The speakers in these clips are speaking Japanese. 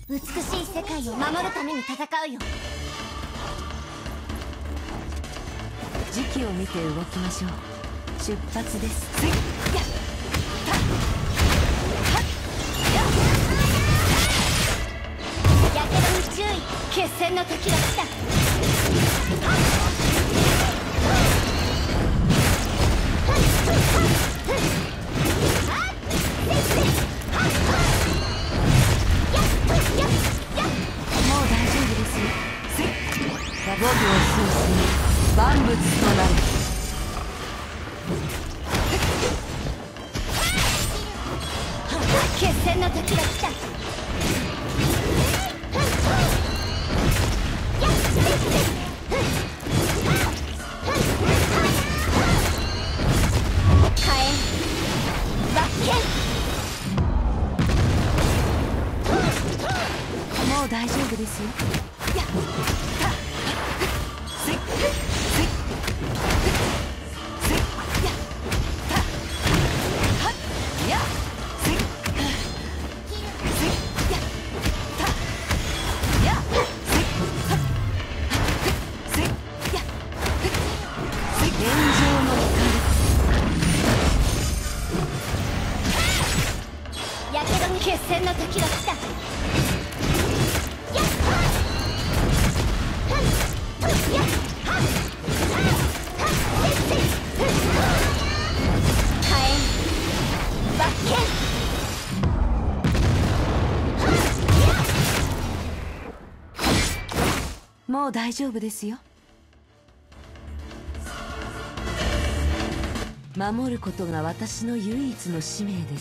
美しい世界を守るために戦うよ。 時期を見て動きましょう。出発です。 やけどに注意。決戦の時が来た。 5秒数に万物となる。 決戦の時が来た。火炎罰剣。 もう大丈夫ですよ。 決戦の時が来た。 もう大丈夫ですよ。守ることが私の唯一の使命です。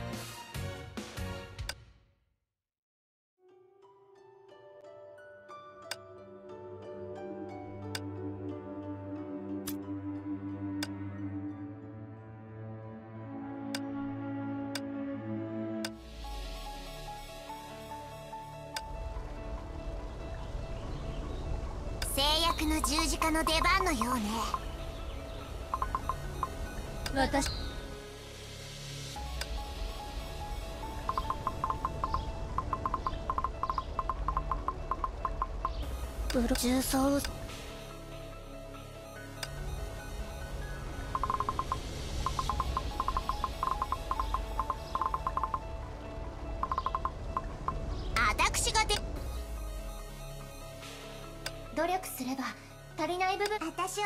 制約の十字架の出番のようね。私重装私が努力すれば足りない部分。私を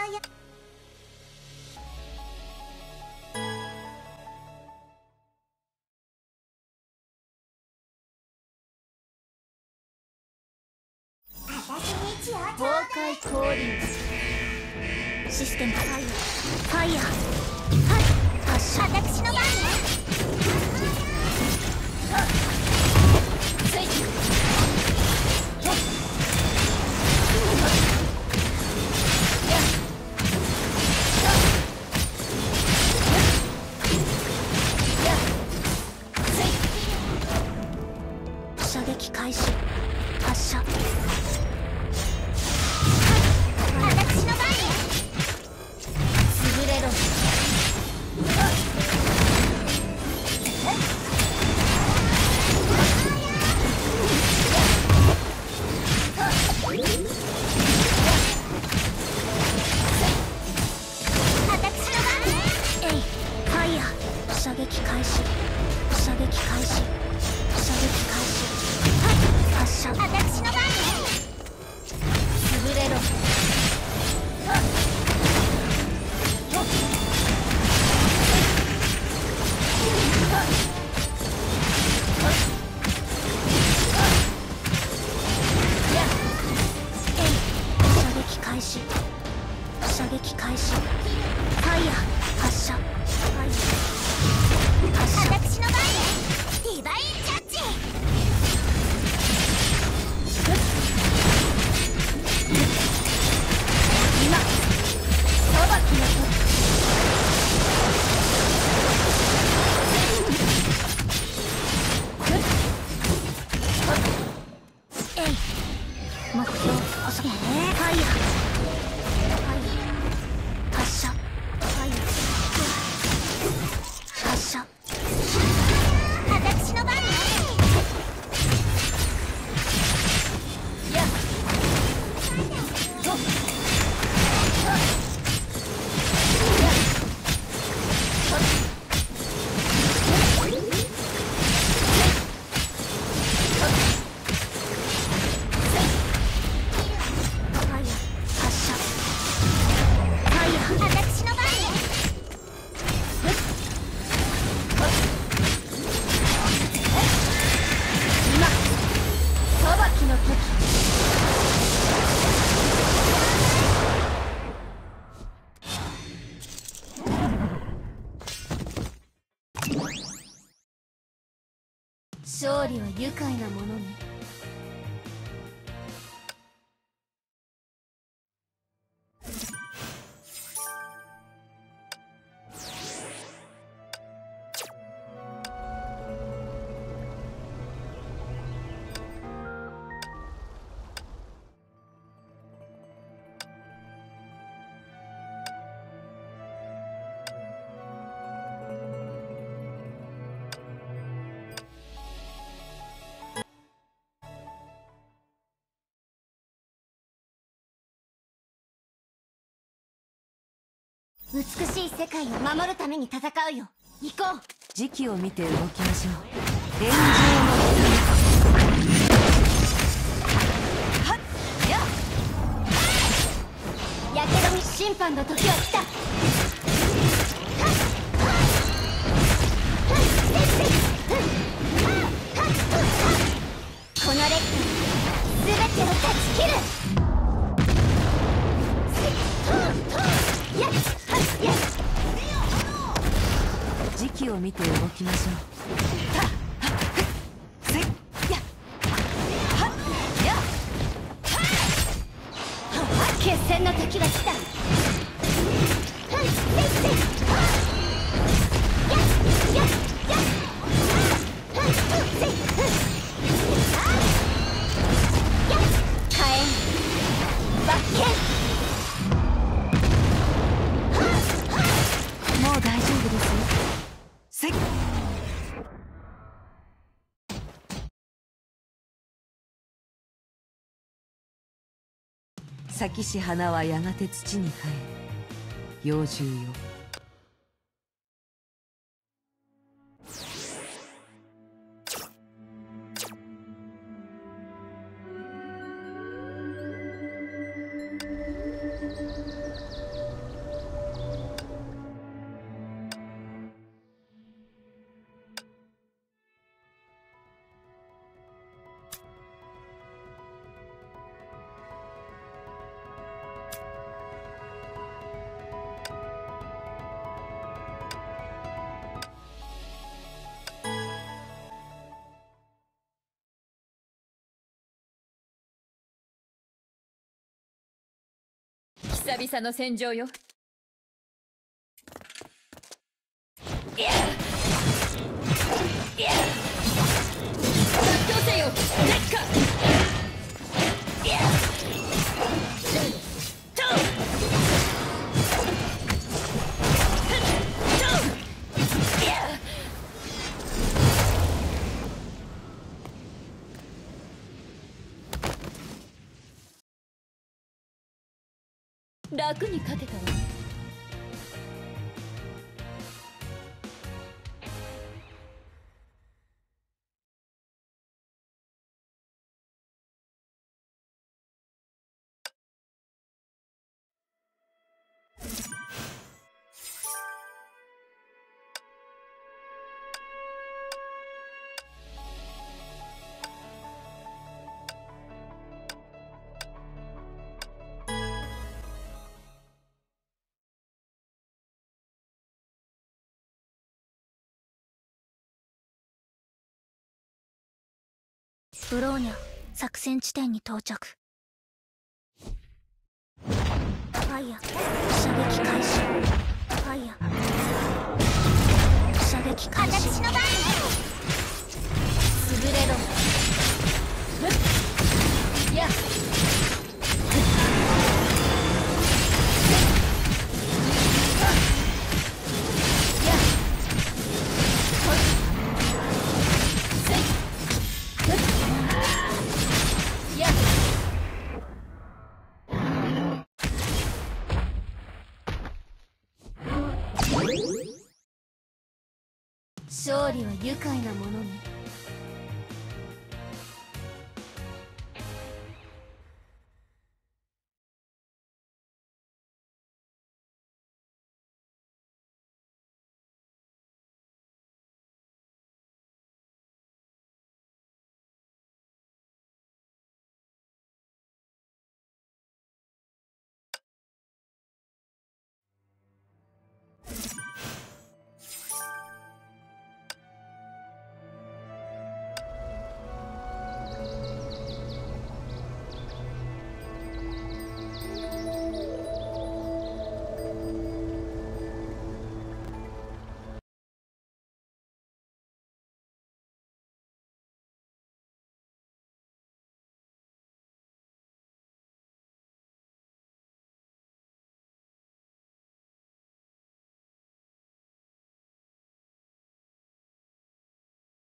崩壊降臨。システムファイヤーファイヤー。はい発射。私の番ね。スイッチ。射撃開始。発射。私の番ね。潰れろ。射撃開始。射撃開始。射撃開始。はい発射。私の番ね。潰れろ。射撃開始。射撃開始。ファイヤー発射。ファイヤー発射。私の番ね。ディバイ勝利は愉快なものね。美しい世界を守るために戦うよ。行こう。 時期を見て動きましょう。炎上のはっやっやけどに審判の時は来た。このレッド全てを断ち切る。 時期を見て動きましょう。 決戦の時が来た。 もう大丈夫ですよ。咲きし花はやがて土に帰る。妖獣よ。 久々の戦場よ。決闘せよ、烈火。楽に勝てたわね。 ブローニャ作戦地点に到着。ファイヤ射撃開始。ファイヤ射撃開始。私の番ね。潰れろ。やっ勝利は愉快なものね。